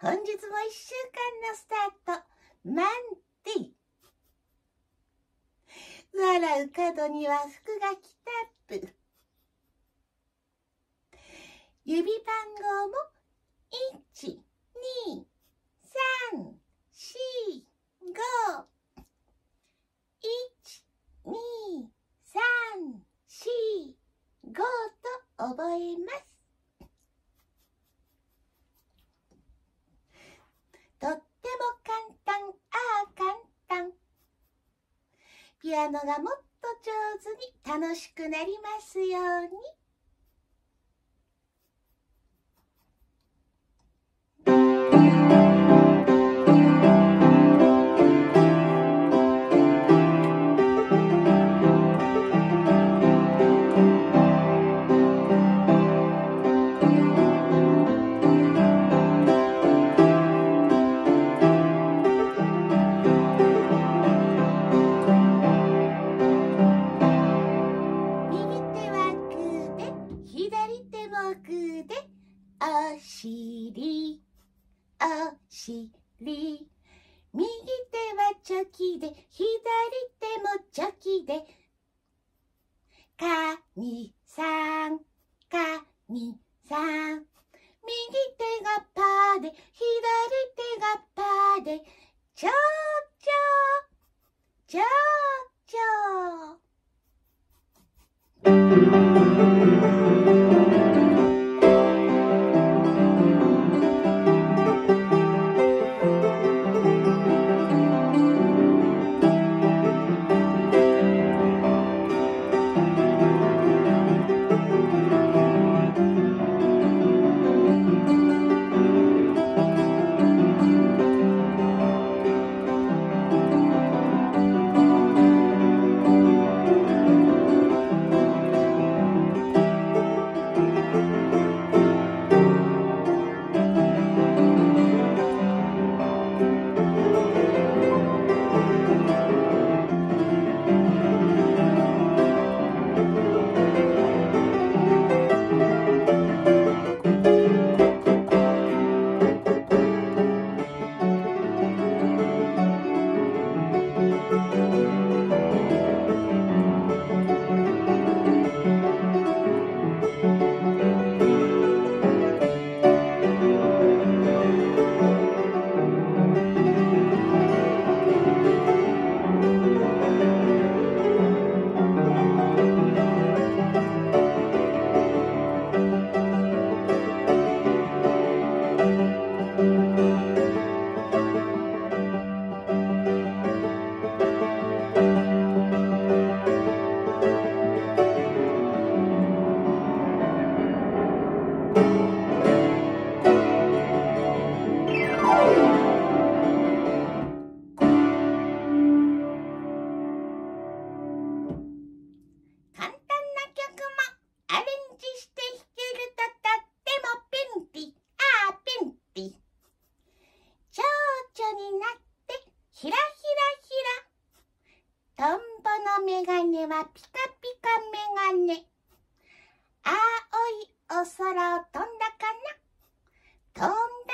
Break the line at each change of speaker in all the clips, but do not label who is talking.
本日も1週間のスタート、マンディ。笑う角には福がきタップ。指番号も1、2、3、4、5。1、2、3、4、5と覚えます。とっても簡単、簡単。ピアノがもっと上手に楽しくなりますように。お尻、お尻。右手はチョキで、左手もチョキで。カニさん、カニさん。右手がパーで、左手がパーで。ちょうちょう、ちょうちょう。ひらひらひら。トンボのメガネはピカピカメガネ。青いお空を飛んだかな？飛んだか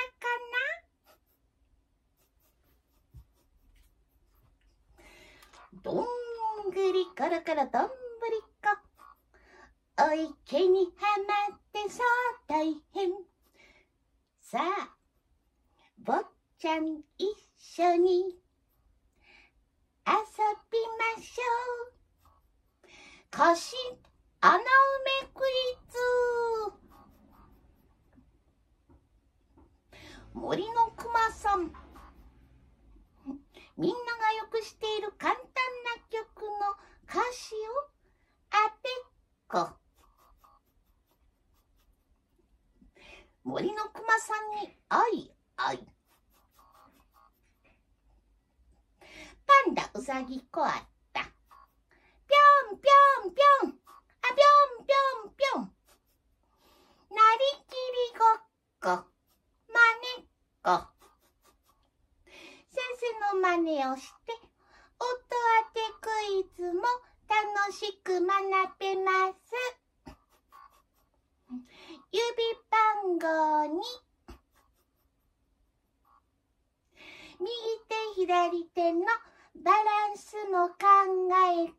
な？どんぐりころころどんぶりこ。お池にはまってそう大変。さあ、坊ちゃん一緒に遊びましょう。腰穴埋めクイズ。森のくまさん。みんながよく知っている簡単な曲の歌詞を当てっこ。森のくまさんにあいあい。パンダうさぎこあった。ぴょんぴょんぴょん。あ、ぴょんぴょんぴょん。なりきりごっこ。まねっこ。先生の真似をして音当てクイズも楽しく学べます。指番号に左手のバランスも考えて、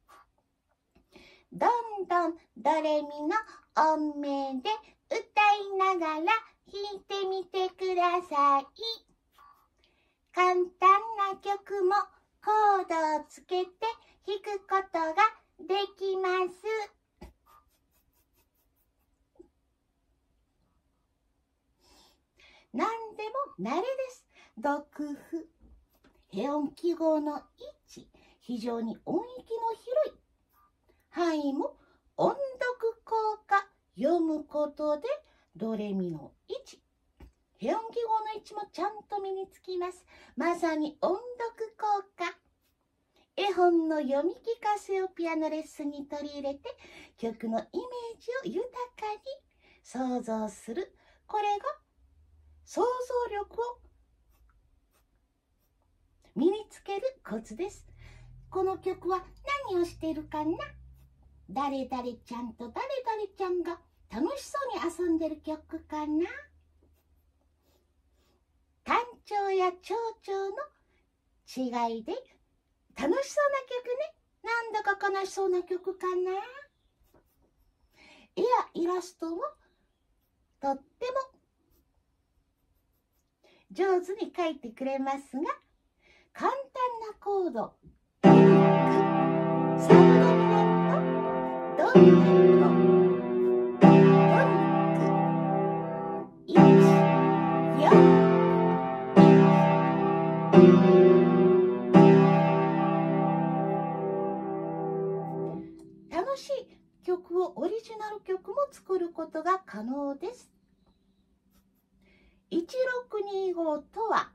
どんどんドレミの音名で歌いながら弾いてみてください。簡単な曲もコードをつけて弾くことができます。何でも慣れです。読譜。ヘ音記号の位置、非常に音域の広い。範囲も音読効果、読むことでドレミの位置。ヘ音記号の位置もちゃんと身につきます。まさに音読効果。絵本の読み聞かせをピアノレッスンに取り入れて、曲のイメージを豊かに想像する。これが想像力を身につけるコツです。この曲は何をしているかな？誰々ちゃんと誰々ちゃんが楽しそうに遊んでる曲かな？単調や長調の違いで楽しそうな曲ね。なんだか悲しそうな曲かな？絵やイラストもとっても上手に描いてくれますが、簡単なコード、サブドミナント、ドミナント、トニック、1、4、楽しい曲をオリジナル曲も作ることが可能です。1625とは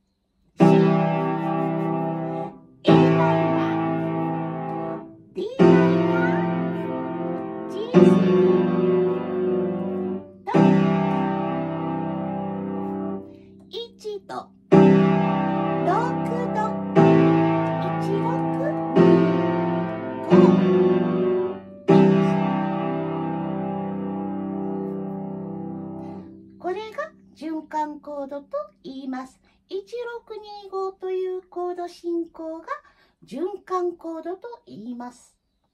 C、A マイナー、D マイナー、G7、1度、6度、1625。これが循環コードと言います。1625というコード進行が循環コードと言います。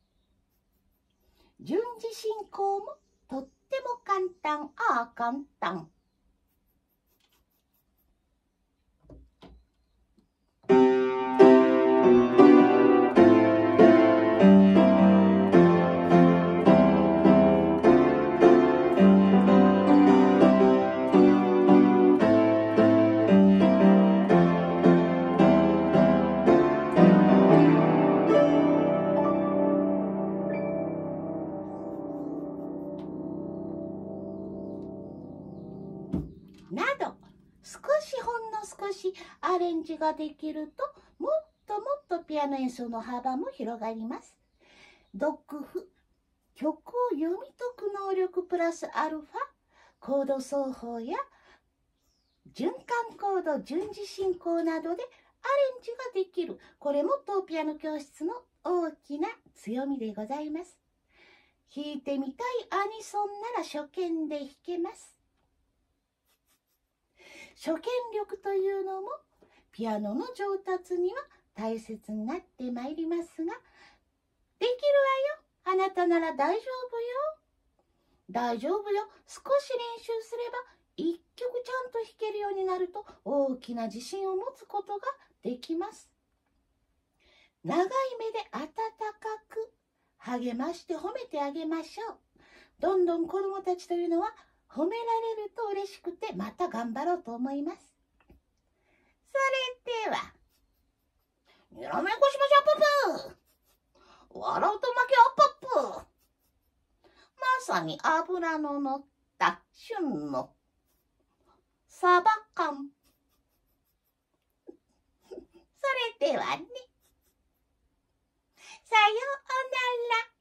順次進行もとっても簡単。簡単。など、ほんの少しアレンジができると、もっとピアノ演奏の幅も広がります。読譜、曲を読み解く能力プラスアルファ、コード奏法や循環コード、順次進行などでアレンジができる。これも当ピアノ教室の大きな強みでございます。弾いてみたいアニソンなら初見で弾けます。初見力というのもピアノの上達には大切になってまいりますが、できるわよ。あなたなら大丈夫よ。大丈夫よ。少し練習すれば一曲ちゃんと弾けるようになると大きな自信を持つことができます。長い目で温かく励まして褒めてあげましょう。どんどん子どもたちというのは褒められると嬉しくてまた頑張ろうと思います。それでは、にらめっこしましょう、ププ笑うと負けアップアップ。まさに脂の乗った旬のサバ缶。それではね、さようなら。